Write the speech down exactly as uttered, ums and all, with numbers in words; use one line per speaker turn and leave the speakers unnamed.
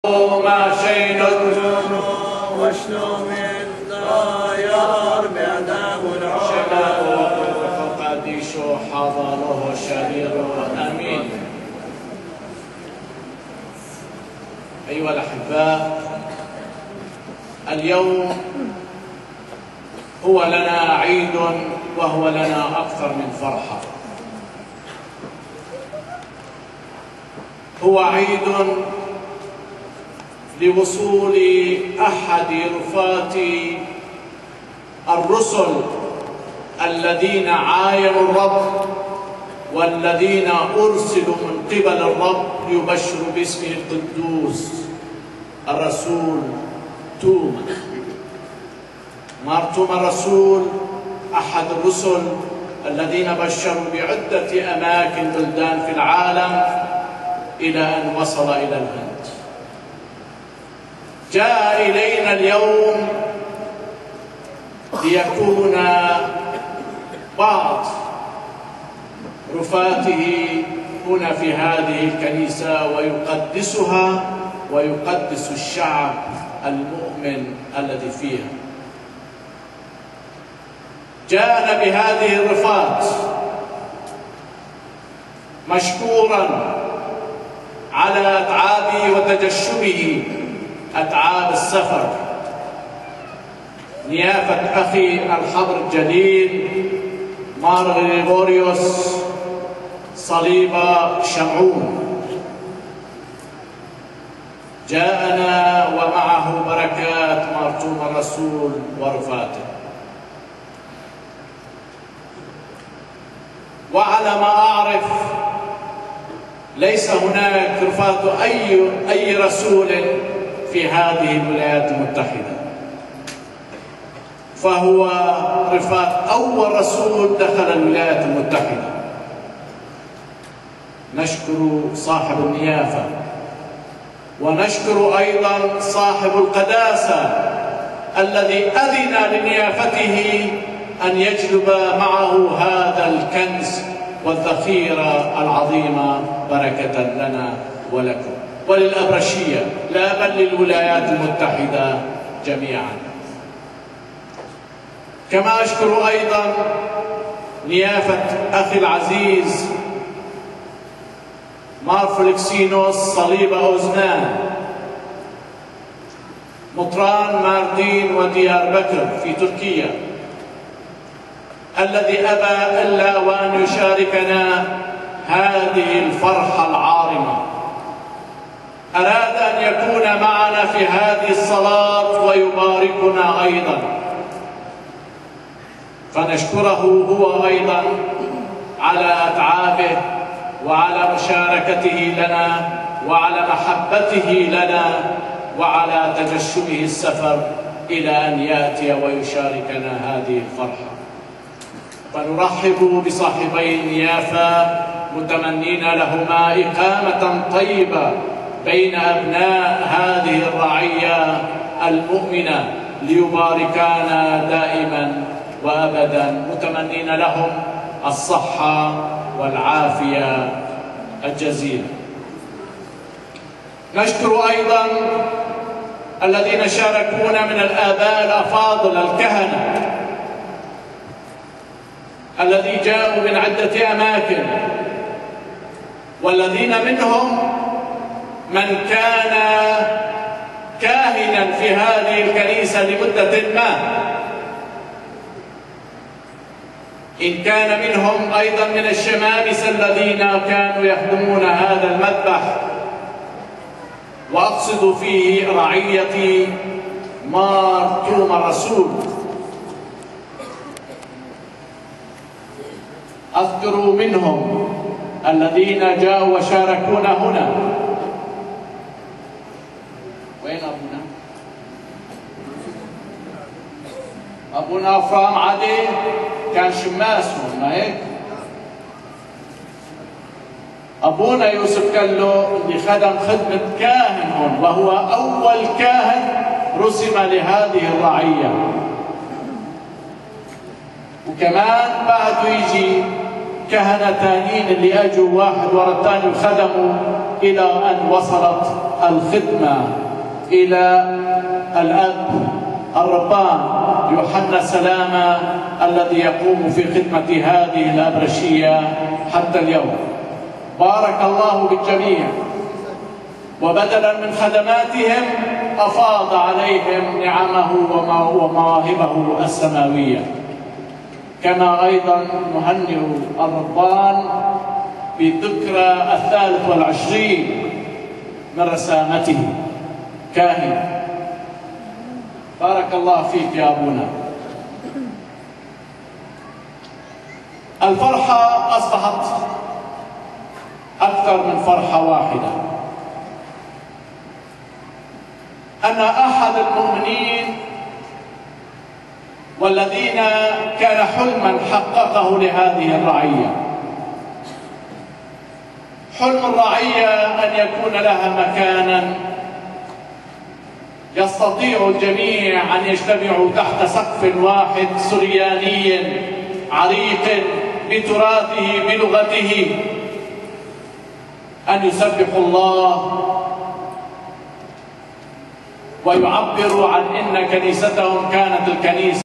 ما شيء
واشنو من طيار بعده العلا
فقد شو حضره شرير أمين. أيها الأحباء، اليوم هو لنا عيد وهو لنا أكثر من فرحة. هو عيد لوصول أحد رفات الرسل الذين عاينوا الرب والذين أرسلوا من قبل الرب ليبشروا باسمه القدوس، الرسول توما. مار توما الرسول أحد الرسل الذين بشروا بعدة أماكن بلدان في العالم إلى أن وصل إلى الهند. جاء إلينا اليوم ليكون بعض رفاته هنا في هذه الكنيسة ويقدسها ويقدس الشعب المؤمن الذي فيها. جاءنا بهذه الرفات مشكورا على أتعابه وتجشمه، أتعاب السفر، نيافة أخي الحبر الجليل مار غريغوريوس صليب شمعون. جاءنا ومعه بركات مار توما الرسول ورفاته. وعلى ما أعرف ليس هناك رفات أي أي رسول في هذه الولايات المتحدة، فهو رفات أول رسول دخل الولايات المتحدة. نشكر صاحب النيافة ونشكر أيضا صاحب القداسة الذي أذن لنيافته أن يجلب معه هذا الكنز والذخيرة العظيمة بركة لنا ولكم وللأبرشية، لا بل للولايات المتحدة جميعا. كما أشكر أيضا نيافة أخي العزيز مار فليكسينوس صليب أوزنان مطران ماردين وديار بكر في تركيا، الذي أبى إلا وأن يشاركنا هذه الفرحة العارمة. أراد أن يكون معنا في هذه الصلاة ويباركنا أيضا، فنشكره هو أيضا على أتعابه وعلى مشاركته لنا وعلى محبته لنا وعلى تجشمه السفر إلى أن يأتي ويشاركنا هذه الفرحة. فنرحب بصاحبي النيافة متمنين لهما إقامة طيبة بين أبناء هذه الرعية المؤمنة ليباركانا دائما وأبدا، متمنين لهم الصحة والعافية الجزيلة. نشكر أيضا الذين شاركونا من الآباء الأفاضل الكهنة الذي جاءوا من عدة أماكن، والذين منهم من كان كاهنا في هذه الكنيسة لمدة ما، إن كان منهم أيضا من الشمامسة الذين كانوا يخدمون هذا المذبح، وأقصد فيه رعية مار توما الرسول. أذكر منهم الذين جاءوا وشاركونا هنا. وين أبونا؟ أبونا أفرام علي كان شماس هون، ما هيك؟ أبونا يوسف كلو اللي خدم خدمة كاهن هون، وهو أول كاهن رسم لهذه الرعية. وكمان بعده يجي كهنة تانيين اللي اجوا واحد ورا الثاني وخدموا الى ان وصلت الخدمة إلى الأب الربان يوحنا سلامة الذي يقوم في خدمة هذه الأبرشية حتى اليوم. بارك الله بالجميع، وبدلا من خدماتهم أفاض عليهم نعمه ومواهبه السماوية. كما أيضا نهنئ الربان بالذكرى الثالث والعشرين من رسامته كاهن. بارك الله فيك يا أبونا. الفرحة أصبحت أكثر من فرحة واحدة، أن أحد المؤمنين والذين كان حلما حققه لهذه الرعية. حلم الرعية أن يكون لها مكانا يستطيع الجميع أن يجتمعوا تحت سقف واحد سرياني عريق بتراثه بلغته، أن يسبحوا الله ويعبروا عن أن كنيستهم كانت الكنيسة